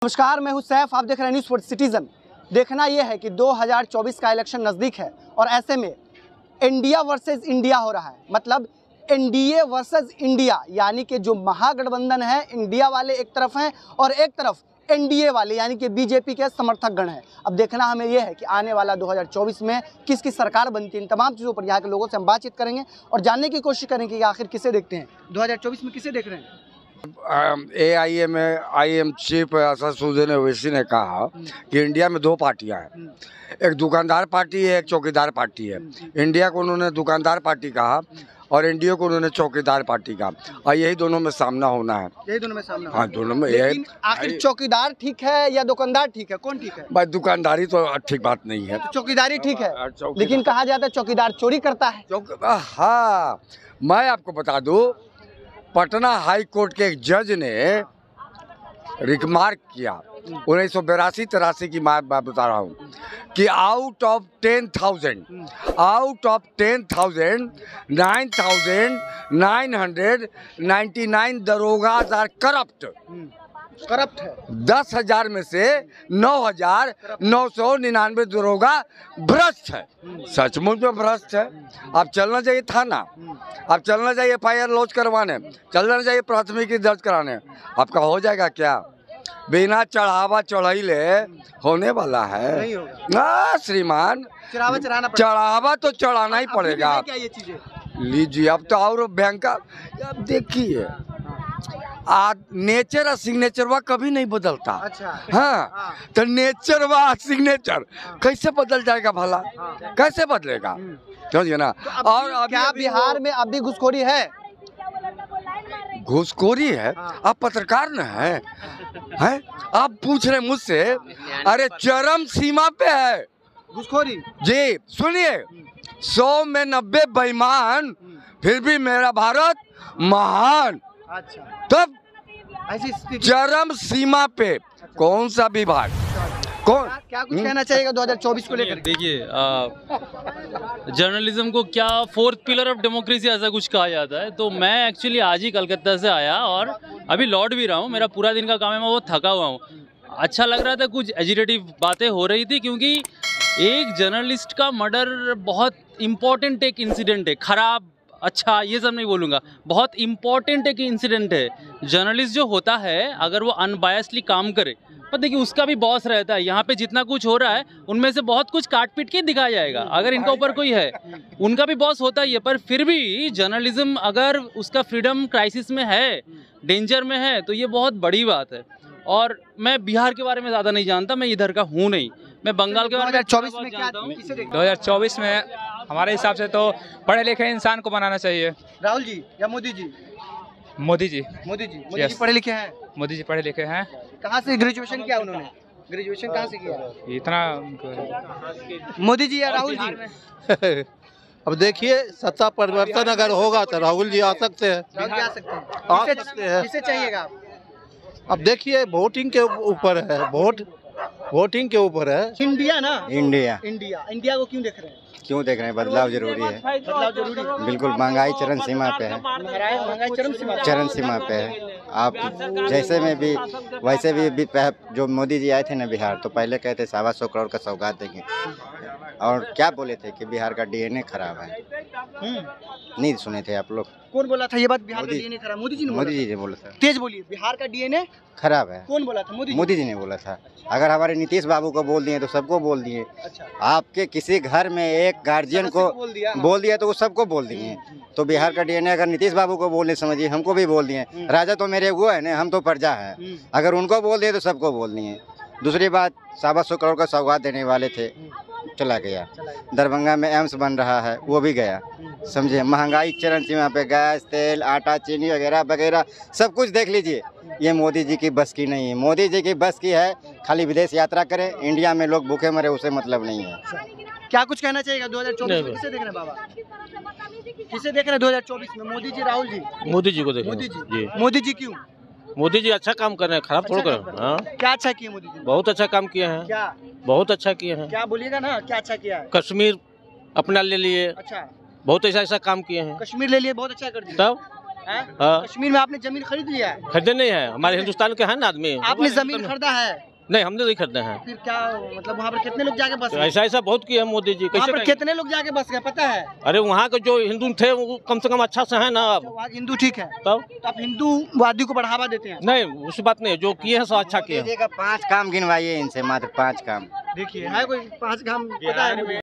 नमस्कार, मैं हूं सैफ, आप देख रहे हैं न्यूज़ फॉर सिटीजन। देखना यह है कि 2024 का इलेक्शन नज़दीक है और ऐसे में इंडिया वर्सेस इंडिया हो रहा है। मतलब एनडीए वर्सेस इंडिया, यानी कि जो महागठबंधन है, इंडिया वाले एक तरफ हैं और एक तरफ एनडीए वाले यानी कि बीजेपी के समर्थक गण हैं। अब देखना हमें यह है कि आने वाला 2024 में किसकी सरकार बनती है। इन तमाम चीज़ों पर यहाँ के लोगों से हम बातचीत करेंगे और जानने की कोशिश करेंगे कि आखिर किसे देखते हैं 2024 में, किसे देख रहे हैं। AIM चीफ असदुद्दीन ओवैसी ने कहा कि इंडिया में दो पार्टियां हैं, एक दुकानदार पार्टी है, एक चौकीदार पार्टी है। इंडिया को उन्होंने दुकानदार पार्टी कहा और एनडीए को उन्होंने चौकीदार पार्टी कहा, और यही दोनों में सामना होना है। यही दोनों में सामना। हाँ, दोनों में। लेकिन आखिर चौकीदार ठीक है या दुकानदार ठीक है, कौन ठीक है? भाई दुकानदारी तो ठीक बात नहीं है, तो चौकीदारी ठीक है, लेकिन कहा जाता है चौकीदार चोरी करता है। हाँ, मैं आपको बता दूं, पटना हाई कोर्ट के एक जज ने रिमार्क किया 1982-83 की बात बता रहा हूँ कि आउट ऑफ 10,000 9,999 दरोगाज आर करप्ट है। 10,000 में से 9,999 दरोगा भ्रष्ट है। सचमुच में भ्रष्ट है। अब चलना चाहिए थाना, अब चलना चाहिए FIR लॉन्च करवाने, चलना चाहिए प्राथमिकी दर्ज कराने। आपका हो जाएगा क्या? बिना चढ़ावा चढ़ाइले होने वाला है नहीं होगा। ना श्रीमान, चढ़ावा तो चढ़ाना ही पड़ेगा। क्या ये चीजें लीजिए, अब तो और बैंक अब देखिए, नेचर और सिग्नेचर वा कभी नहीं बदलता। अच्छा। हाँ, तो नेचर वा सिग्नेचर कैसे बदल जाएगा भला? कैसे बदलेगा? समझिए ना। तो और क्या बिहार में अब भी घुसखोरी है? घुसखोरी है? आप पत्रकार न हैं? आप पूछ रहे मुझसे? अरे चरम सीमा पे है घुसखोरी जी। सुनिए, 100 में 90 बेईमान, फिर भी मेरा भारत महान। अच्छा, तब ऐसी स्थिति चरम सीमा पे कौन सा विभाग, कौन क्या कुछ कहना चाहिएगा 2024 को लेकर? देखिए, जर्नलिज्म को क्या फोर्थ पिलर ऑफ डेमोक्रेसी ऐसा कुछ कहा जाता है। तो मैं एक्चुअली आज ही कलकत्ता से आया और अभी लौट भी रहा हूँ। मेरा पूरा दिन का काम है, मैं वो थका हुआ हूँ। अच्छा लग रहा था, कुछ एजिटेटिव बातें हो रही थी, क्योंकि एक जर्नलिस्ट का मर्डर बहुत इम्पोर्टेंट एक इंसिडेंट है। खराब अच्छा ये सब नहीं बोलूँगा, बहुत इम्पोर्टेंट एक इंसिडेंट है। जर्नलिस्ट जो होता है, अगर वो अनबायसली काम करे, पर देखिए उसका भी बॉस रहता है। यहाँ पे जितना कुछ हो रहा है उनमें से बहुत कुछ काट पीट के दिखाया जाएगा। अगर इनका ऊपर कोई है, उनका भी बॉस होता ही है, पर फिर भी जर्नलिज्म अगर उसका फ्रीडम क्राइसिस में है, डेंजर में है, तो ये बहुत बड़ी बात है। और मैं बिहार के बारे में ज़्यादा नहीं जानता, मैं इधर का हूँ नहीं, मैं बंगाल के बारे में 2024 में हमारे हिसाब से तो पढ़े लिखे इंसान को बनाना चाहिए। राहुल जी या मोदी जी? मोदी जी पढ़े लिखे हैं? मोदी जी पढ़े लिखे हैं। कहाँ से ग्रेजुएशन किया उन्होंने? ग्रेजुएशन कहाँ से किया? इतना मोदी जी या राहुल जी? अब देखिए, सत्ता परिवर्तन अगर होगा तो राहुल जी आ सकते हैं। आ सकते हैं। किसे चाहिएगा? अब देखिए, वोटिंग के ऊपर है, वोटिंग के ऊपर है। इंडिया ना, इंडिया को क्यों देख रहे हैं? क्यों देख रहे हैं? बदलाव जरूरी है। बदलाव जरूरी है। बिल्कुल, महंगाई चरम सीमा पे है। महंगाई चरम सीमा पे है। आप जैसे में भी वैसे भी जो मोदी जी आए थे ना बिहार, तो पहले कहते 125 करोड़ का सौगात देंगे, और क्या बोले थे कि बिहार का DNA खराब है। नहीं सुने थे आप लोग? कौन बोला था ये बात? बिहार का DNA खराब? मोदी जी ने बोला था। तेज बोलिए, बिहार का DNA खराब है। कौन बोला था? मोदी जी ने बोला था। अगर हमारे नीतीश बाबू को बोल दिए तो सबको बोल दिए। अच्छा। आपके किसी घर में एक गार्जियन को बोल दिया तो वो सबको बोल दिए। तो बिहार का DNA अगर नीतीश बाबू को बोलने समझिए, हमको भी बोल दिए। राजा तो मेरे वो है ना, हम तो प्रजा है। अगर उनको बोल दिए तो सबको बोल दिए। दूसरी बात, 125 करोड़ का सौगात देने वाले थे, चला गया। दरभंगा में एम्स बन रहा है, वो भी गया। समझे, महंगाई चरम सीमा पे, गैस, तेल, आटा, चीनी वगैरह वगैरह सब कुछ देख लीजिए। ये मोदी जी की बस की नहीं है। मोदी जी की बस की है खाली विदेश यात्रा करें, इंडिया में लोग भूखे मरे, उसे मतलब नहीं है। क्या कुछ कहना चाहिएगा 2024 में? किसे देख रहे हैं बाबा? किसे देख रहे हैं 2024 में? मोदी जी, राहुल जी? मोदी जी को देख। मोदी जी क्यों? मोदी जी अच्छा काम कर रहे हैं, खराब थोड़ा कर रहे हैं। हाँ, क्या अच्छा किए मोदी जी? बहुत अच्छा काम किए हैं। क्या? बहुत अच्छा किए हैं। क्या बोलिएगा ना, क्या अच्छा किया है? कश्मीर अपना ले लिए। अच्छा, बहुत ऐसा काम किए हैं। कश्मीर ले लिए, बहुत अच्छा कर दिया। तब हाँ। कश्मीर में आपने जमीन खरीद लिया है? खरीदे नहीं है, हमारे हिंदुस्तान के है ना आदमी। आपने जमीन खरीदा है? नहीं, हमने नहीं खरीदे हैं। फिर क्या मतलब वहाँ पर कितने लोग जाके बस तो गए? ऐसा बहुत किया है मोदी जी। वहाँ कैसे पर करेंगे? कितने लोग जाके बस गए पता है? अरे वहाँ के जो हिंदू थे वो कम से कम अच्छा से है ना। अब वहाँ के हिंदू ठीक है, तब तो आप हिंदूवादी को बढ़ावा देते हैं? नहीं, उस बात नहीं है, जो किए हैं सो अच्छा किए हैं। मोदी जी का 5 काम गिनवाइए इनसे, मात्र 5 काम। देखिए है कोई 5 काम पता है?